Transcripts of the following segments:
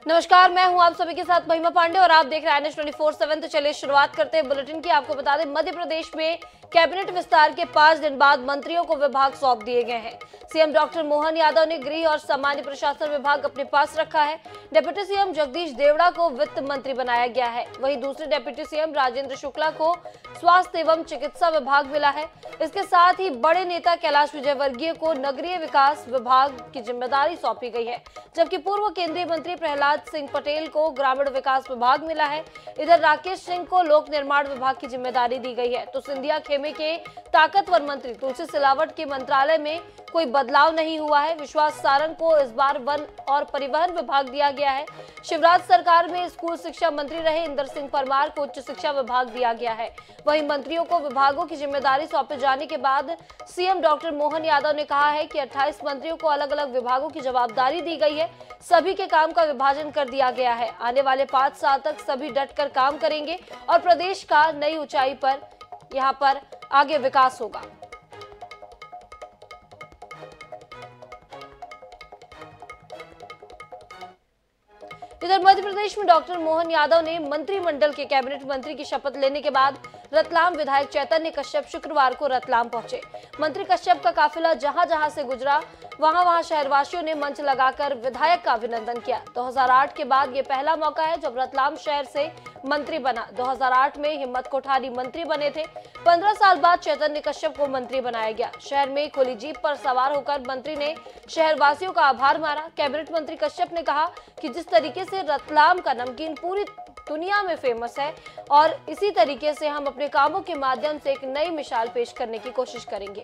नमस्कार, मैं हूं आप सभी के साथ महिमा पांडे और आप देख रहे हैं NH24/7। तो चलिए शुरुआत करते हैं बुलेटिन की। आपको बता दें, मध्य प्रदेश में कैबिनेट विस्तार के 5 दिन बाद मंत्रियों को विभाग सौंप दिए गए हैं। सीएम डॉक्टर मोहन यादव ने गृह और सामान्य प्रशासन विभाग अपने पास रखा है। डिप्टी सीएम जगदीश देवड़ा को वित्त मंत्री बनाया गया है। वहीं दूसरे डिप्टी सीएम राजेंद्र शुक्ला को स्वास्थ्य एवं चिकित्सा विभाग मिला है। इसके साथ ही बड़े नेता कैलाश विजयवर्गीय को नगरीय विकास विभाग की जिम्मेदारी सौंपी गई है, जबकि पूर्व केंद्रीय मंत्री प्रहलाद सिंह पटेल को ग्रामीण विकास विभाग मिला है। इधर राकेश सिंह को लोक निर्माण विभाग की जिम्मेदारी दी गई है। तो सिंधिया खेमे के ताकतवर मंत्री तुलसी सिलावट के मंत्रालय में कोई बदलाव नहीं हुआ है। विश्वास सारंग को इस बार वन और परिवहन विभाग दिया गया है। शिवराज सरकार में स्कूल शिक्षा मंत्री रहे इंदर सिंह परमार को उच्च शिक्षा विभाग दिया गया है। वहीं मंत्रियों को विभागों की जिम्मेदारी सौंपे जाने के बाद सीएम डॉक्टर मोहन यादव ने कहा है कि 28 मंत्रियों को अलग अलग विभागों की जवाबदारी दी गई है। सभी के काम का विभाजन कर दिया गया है। आने वाले 5 साल तक सभी डटकर काम करेंगे और प्रदेश का नई ऊंचाई पर यहाँ पर आगे विकास होगा। इधर मध्य प्रदेश में डॉक्टर मोहन यादव ने मंत्रिमंडल के कैबिनेट मंत्री की शपथ लेने के बाद रतलाम विधायक चैतन्य कश्यप शुक्रवार को रतलाम पहुंचे। मंत्री कश्यप का काफिला जहां जहां से गुजरा वहां शहरवासियों ने मंच लगाकर विधायक का अभिनंदन किया। 2008 के बाद ये पहला मौका है जब रतलाम शहर से मंत्री बना। 2008 में हिम्मत कोठारी मंत्री बने थे। 15 साल बाद चैतन्य कश्यप को मंत्री बनाया गया। शहर में खुली जीप पर सवार होकर मंत्री ने शहरवासियों का आभार माना। कैबिनेट मंत्री कश्यप ने कहा कि जिस तरीके से रतलाम का नमकीन पूरी दुनिया में फेमस है और इसी तरीके से हम अपने कामों के माध्यम से एक नई मिसाल पेश करने की कोशिश करेंगे।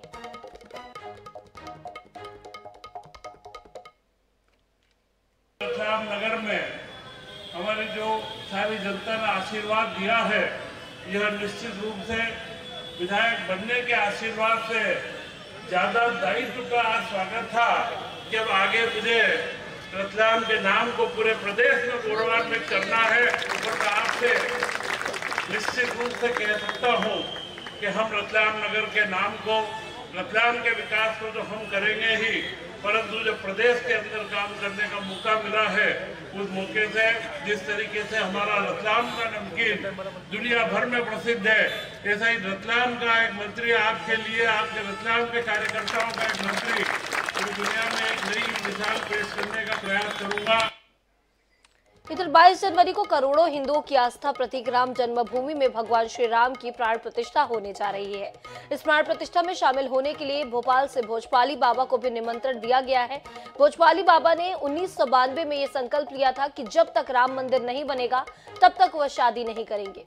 रतलाम नगर में हमारी जो सारी जनता ने आशीर्वाद दिया है, यह निश्चित रूप से विधायक बनने के आशीर्वाद से ज्यादा दायित्व का स्वागत था कि अब आगे मुझे रतलाम के नाम को पूरे प्रदेश में गौरवान्वित करना है। तो आपसे निश्चित रूप से कह सकता हूँ कि हम रतलाम नगर के नाम को, रतलाम के विकास को तो हम करेंगे ही, परंतु जो प्रदेश के अंदर काम करने का मौका मिला है, उस मौके से जिस तरीके से हमारा रतलाम का नमकीन दुनिया भर में प्रसिद्ध है, ऐसा ही रतलाम का एक मंत्री आपके लिए, आपके रतलाम के कार्यकर्ताओं का एक मंत्री पूरी दुनिया में एक नई मिसाल पेश करने का प्रयास करूंगा। इधर 22 जनवरी को करोड़ों हिंदुओं की आस्था प्रतीक राम जन्मभूमि में भगवान श्री राम की प्राण प्रतिष्ठा होने जा रही है। इस प्राण प्रतिष्ठा में शामिल होने के लिए भोपाल से भोजपाली बाबा को भी निमंत्रण दिया गया है। भोजपाली बाबा ने 1992 में ये संकल्प लिया था कि जब तक राम मंदिर नहीं बनेगा तब तक वह शादी नहीं करेंगे।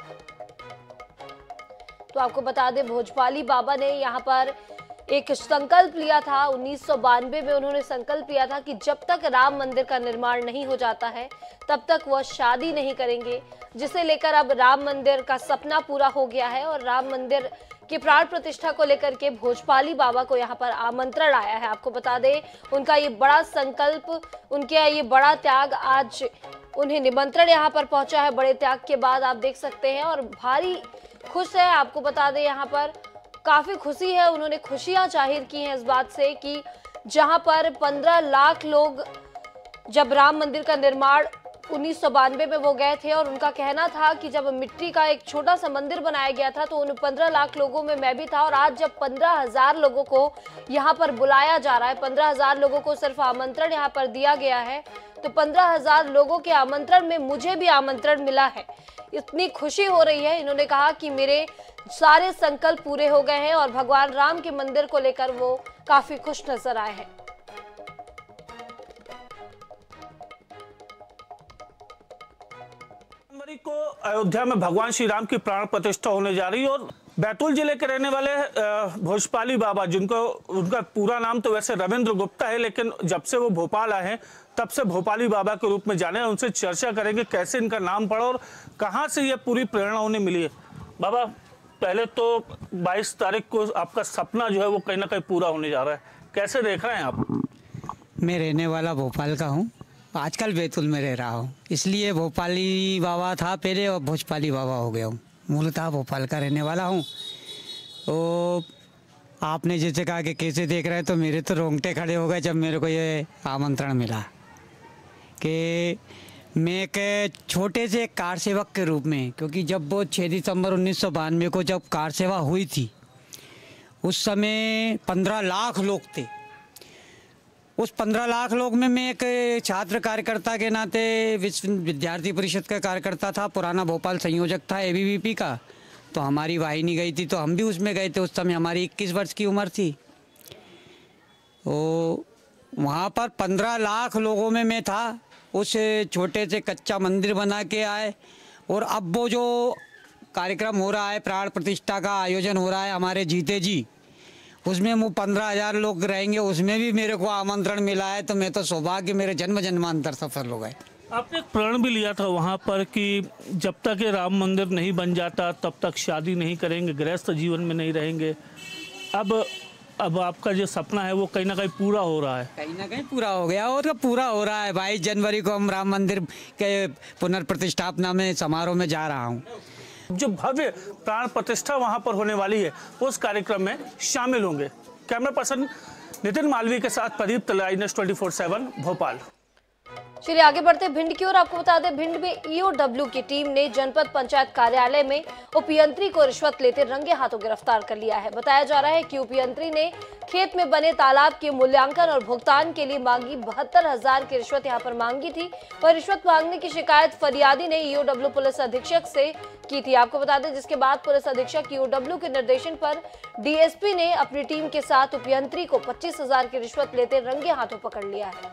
तो आपको बता दें, भोजपाली बाबा ने यहाँ पर एक संकल्प लिया था। 1992 में उन्होंने संकल्प लिया था कि जब तक राम मंदिर का निर्माण नहीं हो जाता है तब तक वह शादी नहीं करेंगे, जिसे लेकर अब राम मंदिर का सपना पूरा हो गया है और राम मंदिर की प्राण प्रतिष्ठा को लेकर के भोजपाली बाबा को यहाँ पर आमंत्रण आया है। आपको बता दें, उनका ये बड़ा संकल्प, उनके ये बड़ा त्याग, आज उन्हें निमंत्रण यहाँ पर पहुंचा है। बड़े त्याग के बाद आप देख सकते हैं और भारी खुश है। आपको बता दें, यहाँ पर काफी खुशी है। उन्होंने खुशियां जाहिर की हैं इस बात से कि जहां पर 15 लाख लोग जब राम मंदिर का निर्माण 1992 में वो गए थे और उनका कहना था कि जब मिट्टी का एक छोटा सा मंदिर बनाया गया था तो उन 15 लाख लोगों में मैं भी था। और आज जब 15,000 लोगों को यहाँ पर बुलाया जा रहा है, 15,000 लोगों को सिर्फ आमंत्रण यहाँ पर दिया गया है, तो 15,000 लोगों के आमंत्रण में मुझे भी आमंत्रण मिला है। इतनी खुशी हो रही है। इन्होंने कहा कि मेरे सारे संकल्प पूरे हो गए हैं और भगवान राम के मंदिर को लेकर वो काफी खुश नजर आए हैं। जनवरी को अयोध्या में भगवान श्री राम की प्राण प्रतिष्ठा होने जा रही है और बैतूल जिले के रहने वाले भोजपाली बाबा, जिनको उनका पूरा नाम तो वैसे रविंद्र गुप्ता है, लेकिन जब से वो भोपाल आए हैं तब से भोपाली बाबा के रूप में जाने। उनसे चर्चा करेंगे कैसे इनका नाम पड़ा और कहाँ से ये पूरी प्रेरणा उन्हें मिली है। बाबा, पहले तो 22 तारीख को आपका सपना जो है वो कहीं ना कहीं पूरा होने जा रहा है, कैसे देख रहे हैं आप? मैं रहने वाला भोपाल का हूँ, आजकल बैतूल में रह रहा हूँ, इसलिए भोपाली बाबा था पहले और भोजपाली बाबा हो गया हूँ। मूलतः भोपाल का रहने वाला हूँ। तो आपने जैसे कहा कि कैसे देख रहे हैं, तो मेरे तो रोंगटे खड़े हो गए जब मेरे को ये आमंत्रण मिला कि मैं एक छोटे से कार सेवक के रूप में, क्योंकि जब वो 6 दिसंबर 1992 को जब कार सेवा हुई थी उस समय 15 लाख लोग थे। उस 15 लाख लोग में मैं एक छात्र कार्यकर्ता के नाते विश्व विद्यार्थी परिषद का कार्यकर्ता था, पुराना भोपाल संयोजक था एबीवीपी का। तो हमारी वाहिनी गई थी तो हम भी उसमें गए थे। उस समय हमारी 21 वर्ष की उम्र थी। तो वहाँ पर 15 लाख लोगों में मैं था। उस छोटे से कच्चा मंदिर बना के आए और अब वो जो कार्यक्रम हो रहा है, प्राण प्रतिष्ठा का आयोजन हो रहा है हमारे जीते जी, उसमें वो 15,000 लोग रहेंगे, उसमें भी मेरे को आमंत्रण मिला है। तो मैं तो सौभाग्य मेरे जन्म जन्मांतर सफल हो गए। आपने प्रण भी लिया था वहाँ पर कि जब तक ये राम मंदिर नहीं बन जाता तब तक शादी नहीं करेंगे, गृहस्थ जीवन में नहीं रहेंगे। अब आपका जो सपना है वो कहीं ना कहीं पूरा हो रहा है। कहीं ना कहीं पूरा हो गया और पूरा हो रहा है। 22 जनवरी को हम राम मंदिर के पुनर्प्रतिष्ठापना में समारोह में जा रहा हूँ। जो भव्य प्राण प्रतिष्ठा वहां पर होने वाली है उस कार्यक्रम में शामिल होंगे। कैमरा पर्सन नितिन मालवीय के साथ प्रदीप तलाई, News24/7 भोपाल। चलिए आगे बढ़ते भिंड की ओर। आपको बता दें, भिंड में ईओडब्ल्यू की टीम ने जनपद पंचायत कार्यालय में उपयंत्री को रिश्वत लेते रंगे हाथों गिरफ्तार कर लिया है। बताया जा रहा है कि उपयंत्री ने खेत में बने तालाब के मूल्यांकन और भुगतान के लिए मांगी 72,000 की रिश्वत यहां पर मांगी थी। वह रिश्वत मांगने की शिकायत फरियादी ने ईओडब्ल्यू पुलिस अधीक्षक से की थी। आपको बता दें, जिसके बाद पुलिस अधीक्षक ईओडब्ल्यू के निर्देशन पर डीएसपी ने अपनी टीम के साथ उपयंत्री को 25,000 की रिश्वत लेते रंगे हाथों पकड़ लिया है।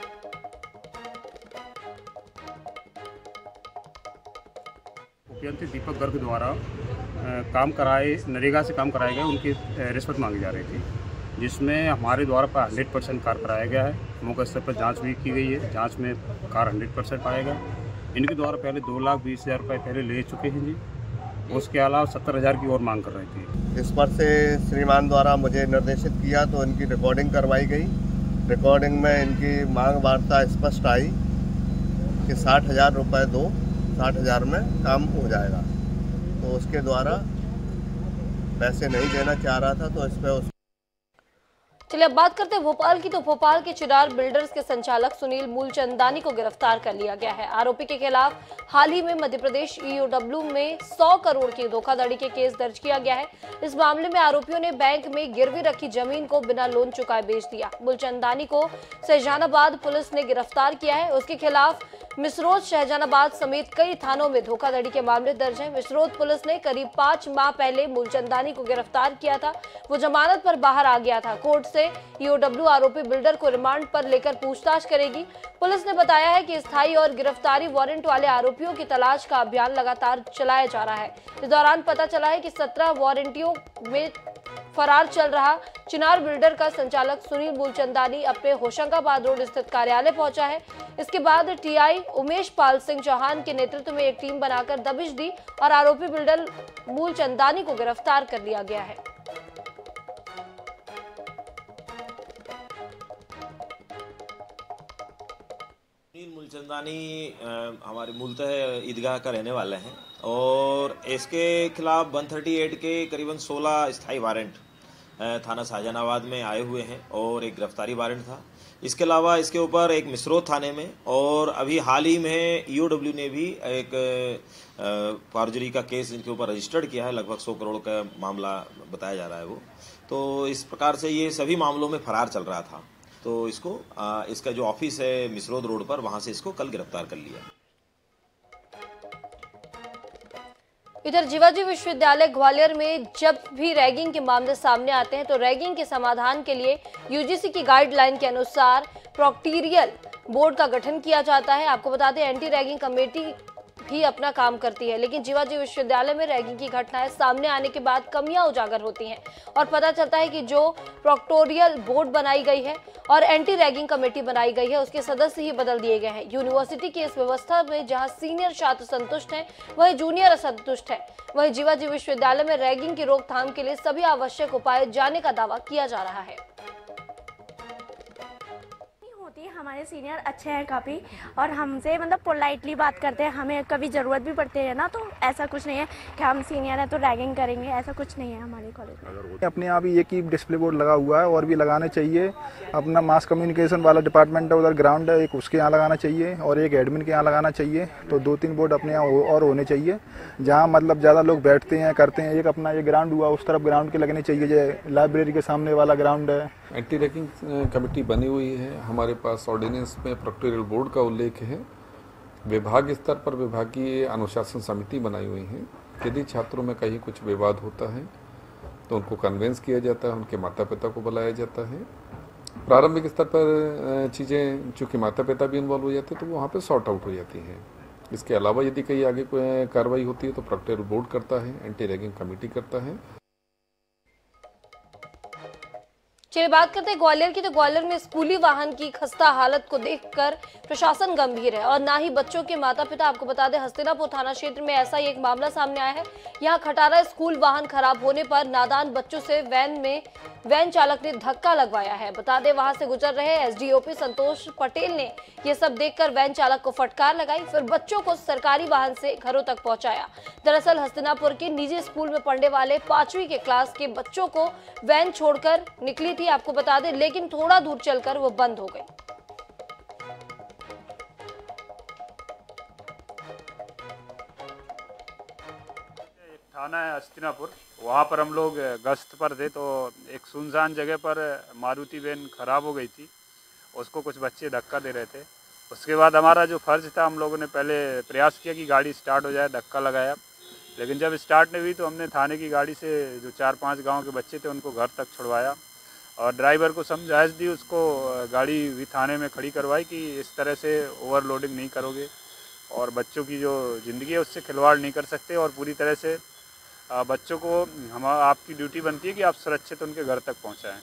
उपयंत्री दीपक गर्ग द्वारा काम कराए, नरेगा से काम कराए गए, उनकी रिश्वत मांगी जा रही थी, जिसमें हमारे द्वारा 100% कार्य कराया गया है। मौका स्तर पर जांच भी की गई है। जांच में कार्य 100% पाया गया। इनके द्वारा पहले 2,20,000 रुपये पहले ले चुके हैं जी। उसके अलावा 70,000 की और मांग कर रही थी। इस पर से श्रीमान द्वारा मुझे निर्देशित किया तो इनकी रिकॉर्डिंग करवाई गई। रिकॉर्डिंग में इनकी मांग वार्ता स्पष्ट आई कि 60,000 रुपये दो, 60,000 में काम हो जाएगा। तो उसके द्वारा पैसे नहीं देना चाह रहा था, तो इस पर चलिए अब बात करते हैं भोपाल की। तो भोपाल के चिनार बिल्डर्स के संचालक सुनील मूलचंदानी को गिरफ्तार कर लिया गया है। आरोपी के खिलाफ हाल ही में मध्य प्रदेश ईओडब्ल्यू में 100 करोड़ की धोखाधड़ी के केस दर्ज किया गया है। इस मामले में आरोपियों ने बैंक में गिरवी रखी जमीन को बिना लोन चुकाए बेच दिया। मूलचंदानी को शहजानाबाद पुलिस ने गिरफ्तार किया है। उसके खिलाफ मिसरोद, शहजानाबाद समेत कई थानों में धोखाधड़ी के मामले दर्ज हैं। मिसरोद पुलिस ने करीब 5 माह पहले मूलचंदानी को गिरफ्तार किया था। वो जमानत पर बाहर आ गया था। कोर्ट से ईओडब्ल्यू आरोपी बिल्डर को रिमांड पर लेकर पूछताछ करेगी। पुलिस ने बताया है कि स्थायी और गिरफ्तारी वारंट वाले आरोपियों की तलाश का अभियान लगातार चलाया जा रहा है। इस दौरान पता चला है कि 17 वारंटियों में फरार चल रहा चिनार बिल्डर का संचालक सुनील मूलचंदानी अपने होशंगाबाद रोड स्थित कार्यालय पहुंचा है। इसके बाद टीआई उमेश पाल सिंह चौहान के नेतृत्व में एक टीम बनाकर दबिश दी और आरोपी बिल्डर मूलचंदानी को गिरफ्तार कर लिया गया है। मूलचंदानी हमारे मूलतः ईदगाह का रहने वाले हैं और इसके खिलाफ 138 के करीबन 16 स्थायी वारंट थाना शाहजहानाबाद में आए हुए हैं और एक गिरफ्तारी वारंट था। इसके अलावा इसके ऊपर एक मिसरोद थाने में और अभी हाल ही में ईओडब्ल्यू ने भी एक फॉर्जरी का केस इनके ऊपर रजिस्टर्ड किया है। लगभग 100 करोड़ का मामला बताया जा रहा है वो। तो इस प्रकार से ये सभी मामलों में फरार चल रहा था। तो इसको इसका जो ऑफिस है मिसरोद रोड पर, वहां से इसको कल गिरफ्तार कर लिया। इधर जीवाजी विश्वविद्यालय ग्वालियर में जब भी रैगिंग के मामले सामने आते हैं तो रैगिंग के समाधान के लिए यूजीसी की गाइडलाइन के अनुसार प्रॉक्टोरियल बोर्ड का गठन किया जाता है। आपको बता दें, एंटी रैगिंग कमेटी भी अपना काम करती है, लेकिन जीवाजी विश्वविद्यालय में रैगिंग की घटनाएं सामने आने के बाद कमियां उजागर होती हैं और पता चलता है कि जो प्रॉक्टोरियल बोर्ड बनाई गई है और एंटी रैगिंग कमेटी बनाई गई है उसके सदस्य ही बदल दिए गए हैं। यूनिवर्सिटी की इस व्यवस्था में जहां सीनियर छात्र संतुष्ट हैं वहीं जूनियर असंतुष्ट हैं। वहीं जीवाजी विश्वविद्यालय में रैगिंग की रोकथाम के लिए सभी आवश्यक उपाय जाने का दावा किया जा रहा है। हमारे सीनियर अच्छे हैं काफ़ी और हमसे मतलब पोलाइटली बात करते हैं। हमें कभी ज़रूरत भी पड़ती है ना, तो ऐसा कुछ नहीं है कि हम सीनियर हैं तो रैगिंग करेंगे, ऐसा कुछ नहीं है हमारे कॉलेज में। अपने यहाँ भी एक ही डिस्प्ले बोर्ड लगा हुआ है और भी लगाने चाहिए। अपना मास कम्युनिकेशन वाला डिपार्टमेंट है, उधर ग्राउंड है, एक उसके यहाँ लगाना चाहिए और एक एडमिन के यहाँ लगाना चाहिए। तो 2-3 बोर्ड अपने यहाँ और होने चाहिए जहाँ मतलब ज़्यादा लोग बैठते हैं करते हैं। एक अपना ये ग्राउंड हुआ, उस तरफ ग्राउंड के लगने चाहिए, जो लाइब्रेरी के सामने वाला ग्राउंड है। एंटी रैगिंग कमेटी बनी हुई है। हमारे पास ऑर्डिनेंस में प्रोक्टोरियल बोर्ड का उल्लेख है। विभाग स्तर पर विभागीय अनुशासन समिति बनाई हुई है। यदि छात्रों में कहीं कुछ विवाद होता है तो उनको कन्वेंस किया जाता है, उनके माता पिता को बुलाया जाता है। प्रारंभिक स्तर पर चीज़ें चूँकि माता पिता भी इन्वॉल्व हो जाते हैं तो वहाँ पे सॉर्ट आउट हो जाती हैं। इसके अलावा यदि कहीं आगे कोई कार्रवाई होती है तो प्रोक्टोरियल बोर्ड करता है, एंटी रैगिंग कमेटी करता है। चलिए बात करते हैं ग्वालियर की। तो ग्वालियर में स्कूली वाहन की खस्ता हालत को देखकर प्रशासन गंभीर है और ना ही बच्चों के माता पिता। आपको बता दें हस्तिनापुर थाना क्षेत्र में ऐसा ही एक मामला सामने आया है। यहां खटारा स्कूल वाहन खराब होने पर नादान बच्चों से वैन चालक ने धक्का लगवाया है। बता दें वहां से गुजर रहे एसडीओपी संतोष पटेल ने यह सब देखकर वैन चालक को फटकार लगाई, फिर बच्चों को सरकारी वाहन से घरों तक पहुंचाया। दरअसल हस्तिनापुर के निजी स्कूल में पढ़ने वाले 5वीं के क्लास के बच्चों को वैन छोड़कर निकली थी, आपको बता दें, लेकिन थोड़ा दूर चलकर वो बंद हो गई। थाना है हस्तिनापुर, वहाँ पर हम लोग गश्त पर थे तो एक सुनसान जगह पर मारुति वैन खराब हो गई थी। उसको कुछ बच्चे धक्का दे रहे थे। उसके बाद हमारा जो फर्ज था, हम लोगों ने पहले प्रयास किया कि गाड़ी स्टार्ट हो जाए, धक्का लगाया। लेकिन जब स्टार्ट नहीं हुई तो हमने थाने की गाड़ी से जो 4-5 गांव के बच्चे थे उनको घर तक छुड़वाया और ड्राइवर को समझाइश दी, उसको गाड़ी भी थाने में खड़ी करवाई कि इस तरह से ओवरलोडिंग नहीं करोगे और बच्चों की जो ज़िंदगी है उससे खिलवाड़ नहीं कर सकते और पूरी तरह से बच्चों को आपकी ड्यूटी बनती है कि आप सुरक्षित उनके घर तक पहुंचाएं।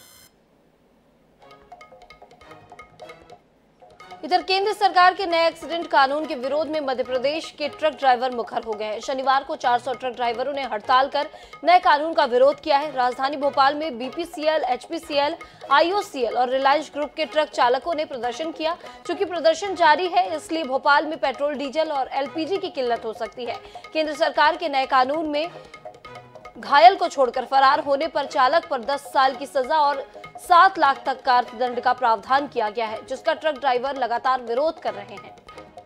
इधर केंद्र सरकार के नए एक्सीडेंट कानून के विरोध में मध्य प्रदेश के ट्रक ड्राइवर मुखर हो गए हैं। शनिवार को 400 ट्रक ड्राइवरों ने हड़ताल कर नए कानून का विरोध किया है। राजधानी भोपाल में बीपीसीएल, एचपीसीएल, आईओसीएल और रिलायंस ग्रुप के ट्रक चालकों ने प्रदर्शन किया। चूंकि प्रदर्शन जारी है इसलिए भोपाल में पेट्रोल, डीजल और एलपीजी की किल्लत हो सकती है। केंद्र सरकार के नए कानून में घायल को छोड़कर फरार होने पर चालक पर 10 साल की सजा और 7 लाख तक का अर्थदंड का प्रावधान किया गया है, जिसका ट्रक ड्राइवर लगातार विरोध कर रहे हैं।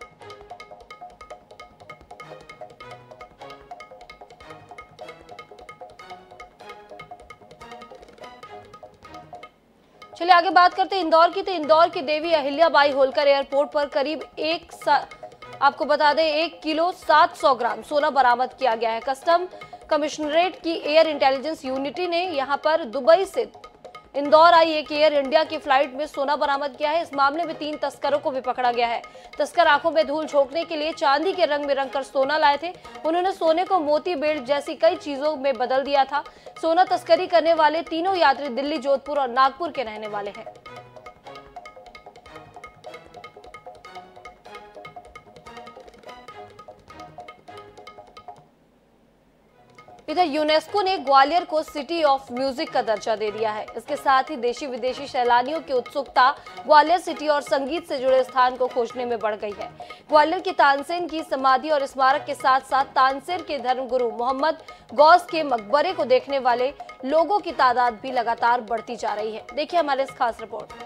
चलिए आगे बात करते हैं इंदौर की। तो इंदौर की देवी अहिल्याबाई होलकर एयरपोर्ट पर करीब आपको बता दें 1 किलो 700 ग्राम सोना बरामद किया गया है। कस्टम कमिश्नरेट की एयर इंटेलिजेंस यूनिटी ने यहां पर दुबई से इंदौर आई एक एयर इंडिया की फ्लाइट में सोना बरामद किया है। इस मामले में 3 तस्करों को भी पकड़ा गया है। तस्कर आंखों में धूल झोंकने के लिए चांदी के रंग में रंगकर सोना लाए थे। उन्होंने सोने को मोती, बेल्ट जैसी कई चीजों में बदल दिया था। सोना तस्करी करने वाले तीनों यात्री दिल्ली, जोधपुर और नागपुर के रहने वाले हैं। इधर यूनेस्को ने ग्वालियर को सिटी ऑफ म्यूजिक का दर्जा दे दिया है। इसके साथ ही देशी विदेशी सैलानियों की उत्सुकता ग्वालियर सिटी और संगीत से जुड़े स्थान को खोजने में बढ़ गई है। ग्वालियर की तानसेन की समाधि और स्मारक के साथ साथ तानसेन के धर्मगुरु मोहम्मद गौस के मकबरे को देखने वाले लोगों की तादाद भी लगातार बढ़ती जा रही है। देखिए हमारे इस खास रिपोर्ट।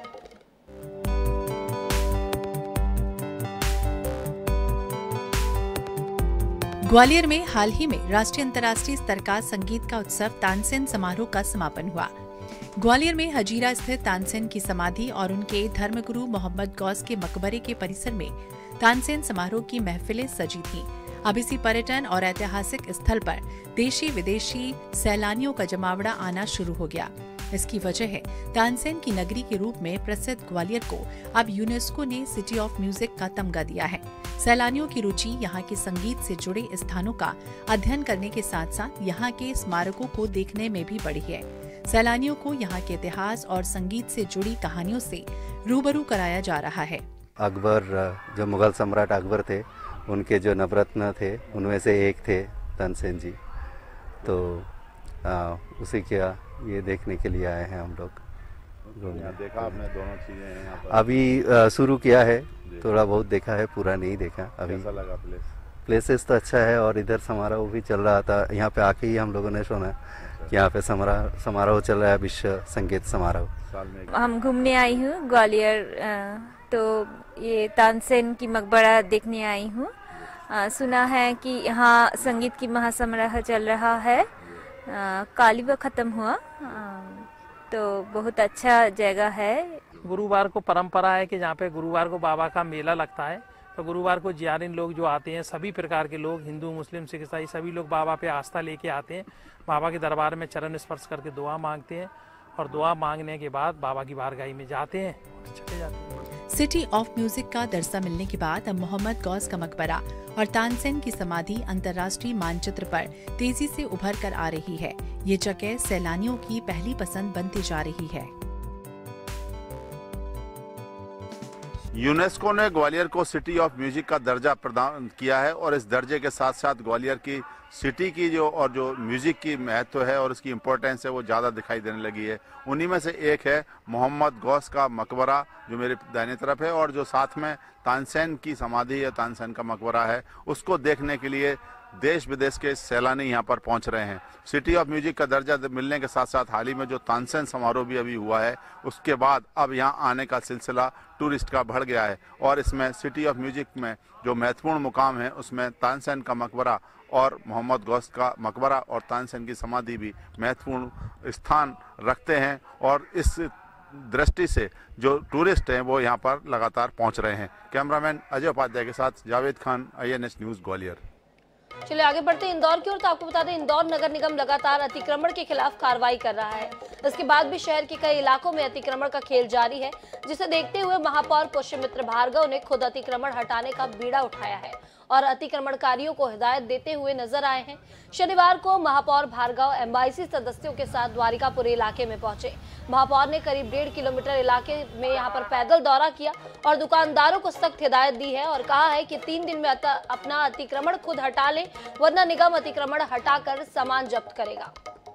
ग्वालियर में हाल ही में राष्ट्रीय अंतर्राष्ट्रीय स्तर का संगीत का उत्सव तानसेन समारोह का समापन हुआ। ग्वालियर में हजीरा स्थित तानसेन की समाधि और उनके धर्मगुरु मोहम्मद गौस के मकबरे के परिसर में तानसेन समारोह की महफिलें सजी थीं। अब इसी पर्यटन और ऐतिहासिक स्थल पर देशी विदेशी सैलानियों का जमावड़ा आना शुरू हो गया। इसकी वजह है तानसेन की नगरी के रूप में प्रसिद्ध ग्वालियर को अब यूनेस्को ने सिटी ऑफ म्यूजिक का तमगा दिया है। सैलानियों की रुचि यहाँ के संगीत से जुड़े स्थानों का अध्ययन करने के साथ साथ यहाँ के स्मारकों को देखने में भी बढ़ी है। सैलानियों को यहाँ के इतिहास और संगीत से जुड़ी कहानियों से रूबरू कराया जा रहा है। अकबर, जो मुगल सम्राट अकबर थे, उनके जो नवरत्न थे उनमें से एक थे तानसेन जी, तो उसी का ये देखने के लिए आए हैं हम लोग। देखा आपने दोनों चीजें हैं यहाँ पर? अभी शुरू किया है, थोड़ा बहुत देखा है, पूरा नहीं देखा अभी। कैसा लगा प्लेसेस तो अच्छा है और इधर समारोह भी चल रहा था, यहाँ पे आके ही हम लोगों ने सुना कि यहाँ पे समारोह चल रहा है, विश्व संगीत समारोह। हम घूमने आई हूँ ग्वालियर, तो ये तानसेन की मकबरा देखने आई हूँ। सुना है कि यहाँ संगीत की महासमारोह चल रहा है, काली व खत्म हुआ, तो बहुत अच्छा जगह है। गुरुवार को परंपरा है कि जहाँ पे गुरुवार को बाबा का मेला लगता है, तो गुरुवार को जियारिन लोग जो आते हैं, सभी प्रकार के लोग, हिंदू मुस्लिम सिख ईसाई सभी लोग बाबा पे आस्था लेके आते हैं। बाबा के दरबार में चरण स्पर्श करके दुआ मांगते हैं और दुआ मांगने के बाद बाबा की बारगाही में जाते हैं, चले जाते हैं। सिटी ऑफ म्यूजिक का दर्जा मिलने के बाद अब मोहम्मद गौस का मकबरा और तानसेन की समाधि अंतर्राष्ट्रीय मानचित्र पर तेजी से उभर कर आ रही है। ये जगह सैलानियों की पहली पसंद बनती जा रही है। यूनेस्को ने ग्वालियर को सिटी ऑफ म्यूजिक का दर्जा प्रदान किया है और इस दर्जे के साथ साथ ग्वालियर की सिटी की जो म्यूजिक की महत्व है और उसकी इम्पोर्टेंस है वो ज़्यादा दिखाई देने लगी है। उन्हीं में से एक है मोहम्मद गौस का मकबरा जो मेरे दाहिने तरफ है, और जो साथ में तानसेन की समाधि या तानसेन का मकबरा है, उसको देखने के लिए देश विदेश के सैलानी यहाँ पर पहुँच रहे हैं। सिटी ऑफ म्यूजिक का दर्जा मिलने के साथ साथ हाल ही में जो तानसेन समारोह भी अभी हुआ है, उसके बाद अब यहाँ आने का सिलसिला टूरिस्ट का बढ़ गया है और इसमें सिटी ऑफ म्यूजिक में जो महत्वपूर्ण मुकाम है उसमें तानसेन का मकबरा और मोहम्मद गौस का मकबरा और तानसेन की समाधि भी महत्वपूर्ण स्थान रखते हैं और इस दृष्टि से जो टूरिस्ट हैं वो यहाँ पर लगातार पहुँच रहे हैं। कैमरामैन अजय उपाध्याय के साथ जावेद खान, INS न्यूज़ ग्वालियर। चलिए आगे बढ़ते हैं इंदौर की ओर। तो आपको बता दें, इंदौर नगर निगम लगातार अतिक्रमण के खिलाफ कार्रवाई कर रहा है। इसके बाद भी शहर के कई इलाकों में अतिक्रमण का खेल जारी है, जिसे देखते हुए महापौर पुष्यमित्र भार्गव ने खुद अतिक्रमण हटाने का बीड़ा उठाया है और अतिक्रमणकारियों को हिदायत देते हुए नजर आए हैं। शनिवार को महापौर भार्गव MIC सदस्यों के साथ द्वारिकापुर इलाके में पहुंचे। महापौर ने करीब 1.5 किलोमीटर इलाके में यहां पर पैदल दौरा किया और दुकानदारों को सख्त हिदायत दी है और कहा है कि 3 दिन में अपना अतिक्रमण खुद हटा लें, वरना निगम अतिक्रमण हटाकर सामान जब्त करेगा।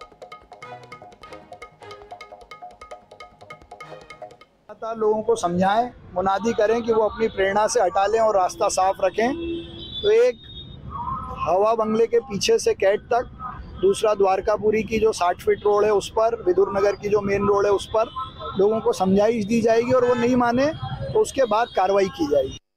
लोगों को समझाएं, मुनादी करें कि वो अपनी प्रेरणा से हटा लें और रास्ता साफ रखें। तो एक हवा बंगले के पीछे से कैट तक, दूसरा द्वारकापुरी की जो 60 फीट रोड है उस पर, विदुर नगर की जो मेन रोड है उस पर लोगों को समझाइश दी जाएगी और वो नहीं माने तो उसके बाद कार्रवाई की जाएगी।